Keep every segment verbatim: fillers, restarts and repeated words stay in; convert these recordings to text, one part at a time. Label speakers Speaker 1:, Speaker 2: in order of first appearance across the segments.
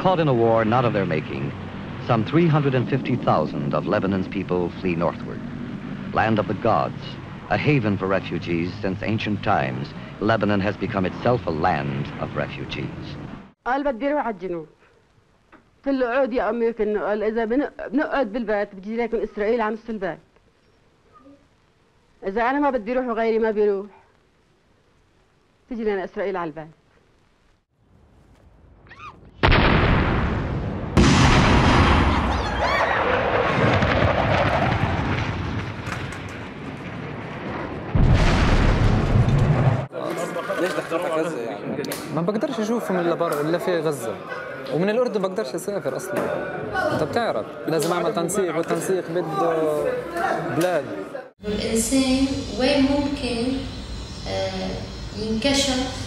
Speaker 1: Caught in a war not of their making, some three hundred fifty thousand of Lebanon's people flee northward. Land of the gods, a haven for refugees since ancient times, Lebanon has become itself a land of refugees.
Speaker 2: قال بدي اروح على الجنوب. قلت له اقعد يا امي. قال اذا بنقعد بالبيت بتجي لك من اسرائيل على نص البيت. اذا انا ما بدي اروح وغيري ما بيروح تجي لنا اسرائيل على البيت.
Speaker 3: ليش بدك تروح على غزة يعني؟
Speaker 4: ما بقدرش اشوف من الا برا الا في غزة، ومن الاردن بقدرش اسافر اصلا. انت بتعرف لازم اعمل تنسيق، والتنسيق بده بلاد.
Speaker 5: الانسان وين ممكن ينكشف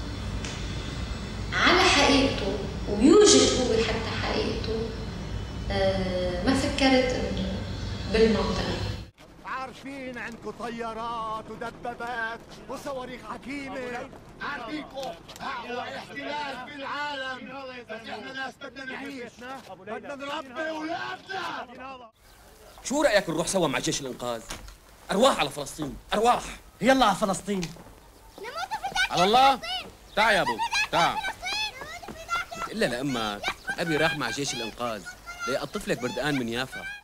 Speaker 5: على حقيقته ويوجد هو حتى حقيقته، ما فكرت انه بالمنطقة.
Speaker 6: عارفين عندكم طيارات ودبابات وصواريخ حكيمة، عارفينكم أقوى احتلال في العالم، بس احنا ناس بدنا نعيش، بدنا نربي أولادنا.
Speaker 7: شو رأيك نروح سوا مع جيش الإنقاذ؟ أرواح على فلسطين، أرواح.
Speaker 8: يلا على فلسطين.
Speaker 7: على الله؟ تعا يا أبو، تعا. إلا لأمك أبي راح مع جيش الإنقاذ ليقطف لك بردقان من يافا.